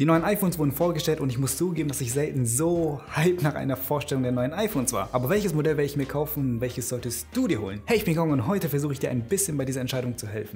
Die neuen iPhones wurden vorgestellt und ich muss zugeben, dass ich selten so hyped nach einer Vorstellung der neuen iPhones war. Aber welches Modell werde ich mir kaufen und welches solltest du dir holen? Hey, ich bin Kong und heute versuche ich dir ein bisschen bei dieser Entscheidung zu helfen.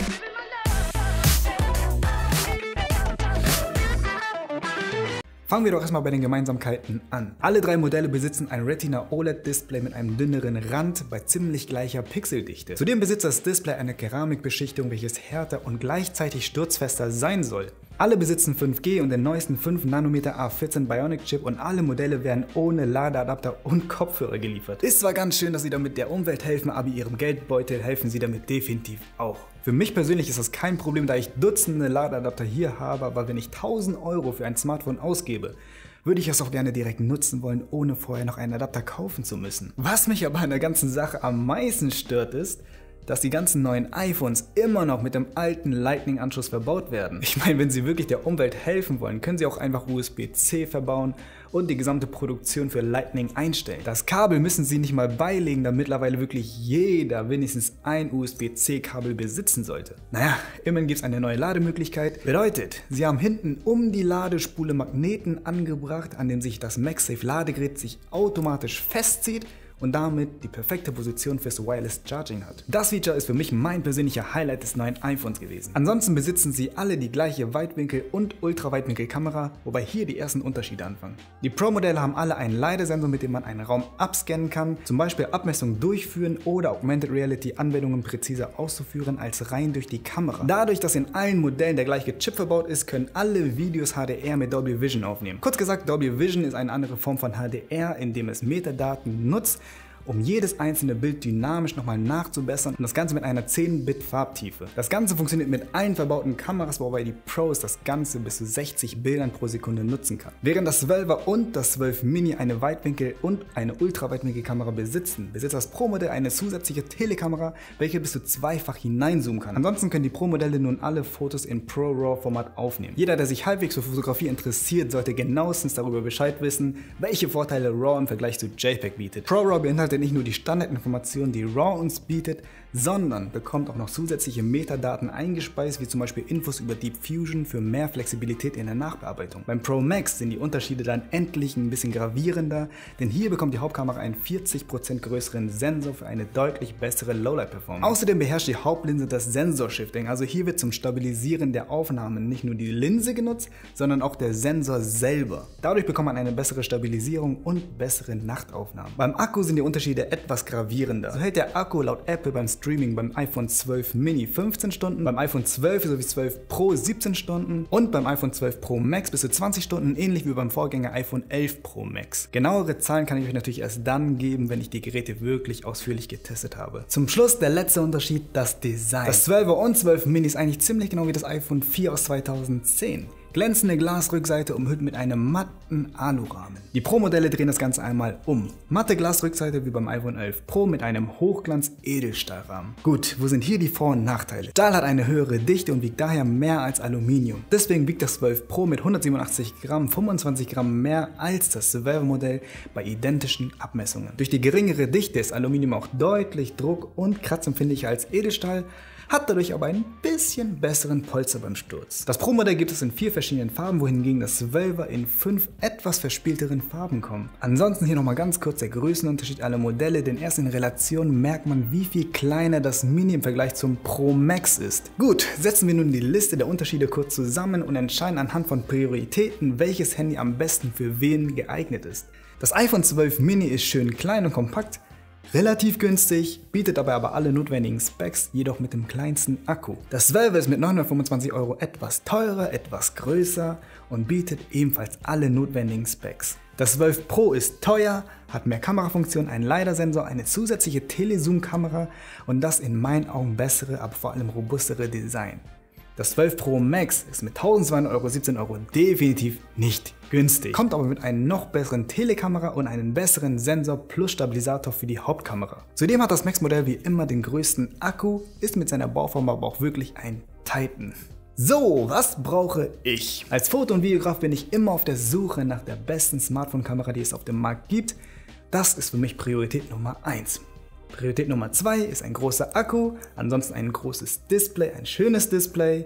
Fangen wir doch erstmal bei den Gemeinsamkeiten an. Alle drei Modelle besitzen ein Retina OLED Display mit einem dünneren Rand bei ziemlich gleicher Pixeldichte. Zudem besitzt das Display eine Keramikbeschichtung, welches härter und gleichzeitig sturzfester sein soll. Alle besitzen 5G und den neuesten 5 Nanometer A14 Bionic Chip und alle Modelle werden ohne Ladeadapter und Kopfhörer geliefert. Ist zwar ganz schön, dass sie damit der Umwelt helfen, aber ihrem Geldbeutel helfen sie damit definitiv auch. Für mich persönlich ist das kein Problem, da ich Dutzende Ladeadapter hier habe, aber wenn ich 1000 Euro für ein Smartphone ausgebe, würde ich es auch gerne direkt nutzen wollen, ohne vorher noch einen Adapter kaufen zu müssen. Was mich aber an der ganzen Sache am meisten stört ist, dass die ganzen neuen iPhones immer noch mit dem alten Lightning-Anschluss verbaut werden. Ich meine, wenn sie wirklich der Umwelt helfen wollen, können sie auch einfach USB-C verbauen und die gesamte Produktion für Lightning einstellen. Das Kabel müssen sie nicht mal beilegen, da mittlerweile wirklich jeder wenigstens ein USB-C-Kabel besitzen sollte. Naja, immerhin gibt es eine neue Lademöglichkeit. Bedeutet, sie haben hinten um die Ladespule Magneten angebracht, an dem sich das MagSafe-Ladegerät sich automatisch festzieht und damit die perfekte Position fürs Wireless Charging hat. Das Feature ist für mich mein persönlicher Highlight des neuen iPhones gewesen. Ansonsten besitzen sie alle die gleiche Weitwinkel- und Ultraweitwinkelkamera, wobei hier die ersten Unterschiede anfangen. Die Pro-Modelle haben alle einen LiDAR-Sensor, mit dem man einen Raum abscannen kann, zum Beispiel Abmessungen durchführen oder Augmented Reality-Anwendungen präziser auszuführen als rein durch die Kamera. Dadurch, dass in allen Modellen der gleiche Chip verbaut ist, können alle Videos HDR mit Dolby Vision aufnehmen. Kurz gesagt, Dolby Vision ist eine andere Form von HDR, in dem es Metadaten nutzt, um jedes einzelne Bild dynamisch nochmal nachzubessern und das Ganze mit einer 10-Bit Farbtiefe. Das Ganze funktioniert mit allen verbauten Kameras, wobei die Pros das Ganze bis zu 60 Bildern pro Sekunde nutzen kann. Während das 12er und das 12 Mini eine Weitwinkel- und eine Ultraweitwinkelkamera besitzen, besitzt das Pro-Modell eine zusätzliche Telekamera, welche bis zu zweifach hineinzoomen kann. Ansonsten können die Pro-Modelle nun alle Fotos in Pro-RAW-Format aufnehmen. Jeder, der sich halbwegs für Fotografie interessiert, sollte genauestens darüber Bescheid wissen, welche Vorteile RAW im Vergleich zu JPEG bietet. Pro-RAW beinhaltet nicht nur die Standardinformationen, die RAW uns bietet, sondern bekommt auch noch zusätzliche Metadaten eingespeist, wie zum Beispiel Infos über Deep Fusion für mehr Flexibilität in der Nachbearbeitung. Beim Pro Max sind die Unterschiede dann endlich ein bisschen gravierender, denn hier bekommt die Hauptkamera einen 40% größeren Sensor für eine deutlich bessere Lowlight-Performance. Außerdem beherrscht die Hauptlinse das Sensor-Shifting, also hier wird zum Stabilisieren der Aufnahmen nicht nur die Linse genutzt, sondern auch der Sensor selber. Dadurch bekommt man eine bessere Stabilisierung und bessere Nachtaufnahmen. Beim Akku sind die Unterschiede etwas gravierender. So hält der Akku laut Apple beim Streaming beim iPhone 12 Mini 15 Stunden, beim iPhone 12 sowie 12 Pro 17 Stunden und beim iPhone 12 Pro Max bis zu 20 Stunden, ähnlich wie beim Vorgänger iPhone 11 Pro Max. Genauere Zahlen kann ich euch natürlich erst dann geben, wenn ich die Geräte wirklich ausführlich getestet habe. Zum Schluss der letzte Unterschied, das Design. Das 12er und 12 Mini ist eigentlich ziemlich genau wie das iPhone 4 aus 2010. Glänzende Glasrückseite umhüllt mit einem matten Alurahmen. Die Pro-Modelle drehen das Ganze einmal um. Matte Glasrückseite wie beim iPhone 11 Pro mit einem Hochglanz-Edelstahlrahmen. Gut, wo sind hier die Vor- und Nachteile? Stahl hat eine höhere Dichte und wiegt daher mehr als Aluminium. Deswegen wiegt das 12 Pro mit 187 Gramm 25 Gramm mehr als das 12er-Modell bei identischen Abmessungen. Durch die geringere Dichte ist Aluminium auch deutlich druck- und kratzempfindlicher als Edelstahl, hat dadurch aber ein bisschen besseren Polster beim Sturz. Das Pro-Modell gibt es in 4 verschiedenen Farben, wohingegen das 12er in 5 etwas verspielteren Farben kommt. Ansonsten hier nochmal ganz kurz der Größenunterschied aller Modelle, denn erst in Relation merkt man, wie viel kleiner das Mini im Vergleich zum Pro Max ist. Gut, setzen wir nun die Liste der Unterschiede kurz zusammen und entscheiden anhand von Prioritäten, welches Handy am besten für wen geeignet ist. Das iPhone 12 Mini ist schön klein und kompakt, relativ günstig, bietet dabei aber alle notwendigen Specs, jedoch mit dem kleinsten Akku. Das 12er ist mit 925 Euro etwas teurer, etwas größer und bietet ebenfalls alle notwendigen Specs. Das 12 Pro ist teuer, hat mehr Kamerafunktionen, einen LiDAR-Sensor, eine zusätzliche Telezoom-Kamera und das in meinen Augen bessere, aber vor allem robustere Design. Das 12 Pro Max ist mit 1217 Euro definitiv nicht günstig, kommt aber mit einer noch besseren Telekamera und einem besseren Sensor plus Stabilisator für die Hauptkamera. Zudem hat das Max-Modell wie immer den größten Akku, ist mit seiner Bauform aber auch wirklich ein Titan. So, was brauche ich? Als Foto- und Videograf bin ich immer auf der Suche nach der besten Smartphone-Kamera, die es auf dem Markt gibt. Das ist für mich Priorität Nummer 1. Priorität Nummer 2 ist ein großer Akku, ansonsten ein großes Display, ein schönes Display.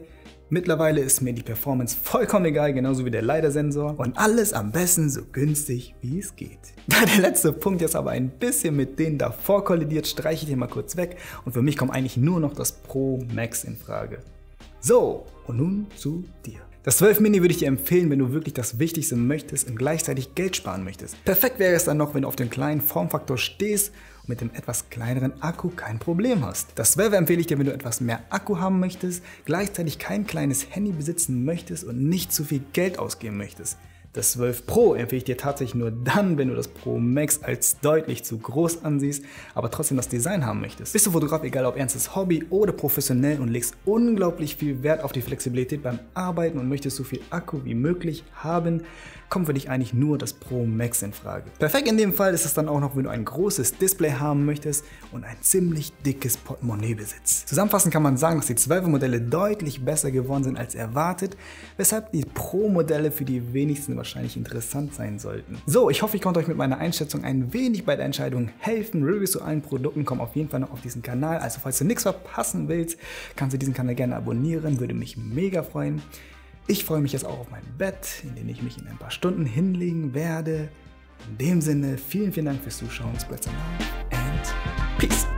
Mittlerweile ist mir die Performance vollkommen egal, genauso wie der LiDAR-Sensor und alles am besten so günstig wie es geht. Da der letzte Punkt jetzt aber ein bisschen mit denen davor kollidiert, streiche ich den mal kurz weg und für mich kommt eigentlich nur noch das Pro Max in Frage. So, und nun zu dir. Das 12 Mini würde ich dir empfehlen, wenn du wirklich das Wichtigste möchtest und gleichzeitig Geld sparen möchtest. Perfekt wäre es dann noch, wenn du auf den kleinen Formfaktor stehst und mit dem etwas kleineren Akku kein Problem hast. Das 12 empfehle ich dir, wenn du etwas mehr Akku haben möchtest, gleichzeitig kein kleines Handy besitzen möchtest und nicht zu viel Geld ausgeben möchtest. Das 12 Pro empfehle ich dir tatsächlich nur dann, wenn du das Pro Max als deutlich zu groß ansiehst, aber trotzdem das Design haben möchtest. Bist du Fotograf, egal ob ernstes Hobby oder professionell und legst unglaublich viel Wert auf die Flexibilität beim Arbeiten und möchtest so viel Akku wie möglich haben, kommt für dich eigentlich nur das Pro Max in Frage. Perfekt in dem Fall ist es dann auch noch, wenn du ein großes Display haben möchtest und ein ziemlich dickes Portemonnaie besitzt. Zusammenfassend kann man sagen, dass die 12er Modelle deutlich besser geworden sind als erwartet, weshalb die Pro Modelle für die wenigsten wahrscheinlich interessant sein sollten. So, ich hoffe, ich konnte euch mit meiner Einschätzung ein wenig bei der Entscheidung helfen. Reviews zu allen Produkten kommen auf jeden Fall noch auf diesen Kanal, also falls du nichts verpassen willst, kannst du diesen Kanal gerne abonnieren, würde mich mega freuen. Ich freue mich jetzt auch auf mein Bett, in dem ich mich in ein paar Stunden hinlegen werde. In dem Sinne, vielen Dank fürs Zuschauen, spread some love and peace.